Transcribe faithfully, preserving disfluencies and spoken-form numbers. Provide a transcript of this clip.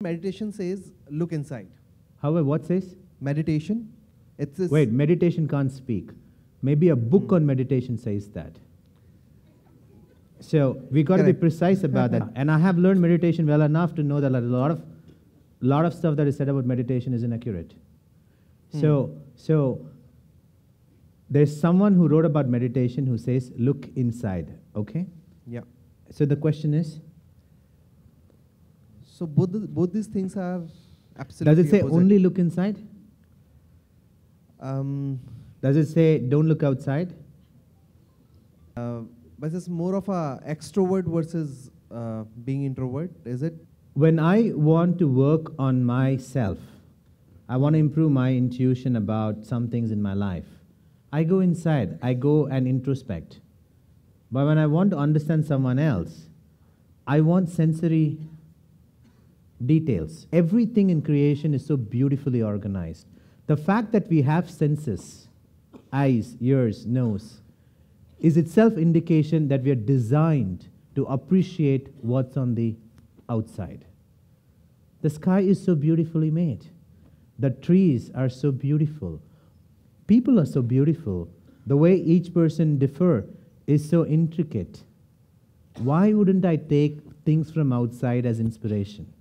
Meditation says, look inside. However, what says? Meditation. It's this. Wait, meditation can't speak. Maybe a book Hmm. on meditation says that. So we got to be Correct. precise about that. And I have learned meditation well enough to know that a lot of, lot of stuff that is said about meditation is inaccurate. Hmm. So, so there's someone who wrote about meditation who says, look inside. Okay? Yeah. So the question is, So both the, both these things are absolutely does it say opposite. only look inside? Um, Does it say don't look outside? uh, but it's more of a extrovert versus uh, being introvert, is it? When I want to work on myself, I want to improve my intuition about some things in my life, I go inside, I go and introspect. But when I want to understand someone else, I want sensory details. Everything in creation is so beautifully organized. The fact that we have senses, eyes, ears, nose, is itself indication that we are designed to appreciate what's on the outside. The sky is so beautifully made. The trees are so beautiful. People are so beautiful. The way each person differ is so intricate. Why wouldn't I take things from outside as inspiration?